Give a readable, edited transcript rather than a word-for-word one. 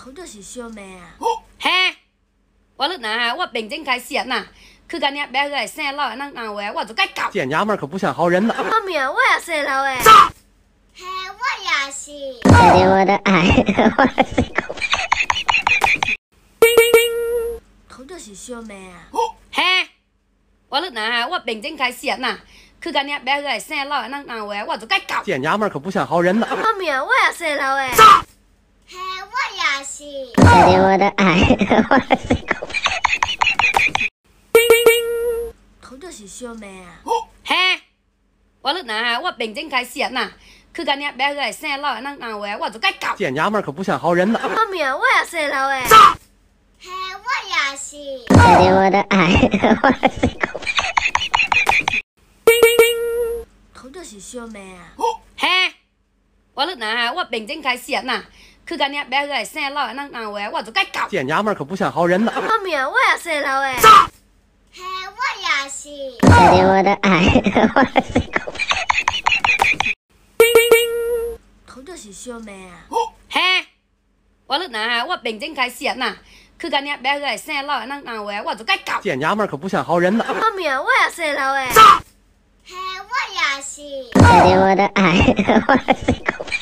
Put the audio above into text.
头就是小妹啊。 嘿，我了呐，我病真开始呐，去干你别个生老那那话，我就该搞。 这娘们可不像好人呐。 妈咪啊，我也生老诶。 嘿，我也是。 谢谢我的爱，我是狗。 头就是小妹啊。 嘿，我了呐，我病真开始呐，去干你别个生老那那话，我就该搞。 这娘们可不像好人呐。 妈咪啊，我也生老诶。 嘿，我也是。 谢谢我的爱，我是狗。 头就是小妹啊。 嘿，我了呐，我病真开始呐，去干你别个生老那那话，我就该搞。 这娘们可不像好人呐。 妈咪啊，我也生老诶。 嘿，我也是。 谢谢我的爱，我是狗。 头就是小妹啊。 嘿，我了呐，我病真开始呐，去干你别个生老那那话，我就该搞。 这娘们可不像好人呐。 妈咪啊，我也生老诶。 嘿，我也是。 谢谢我的爱，我是狗。 头就是小妹啊。 嘿，我了呐，我病真开始呐，去干你别个生老那那话，我就该搞。 这娘们可不像好人呐。 妈咪啊，我也生老诶。 嘿，我也是。 谢谢我的爱，我是狗。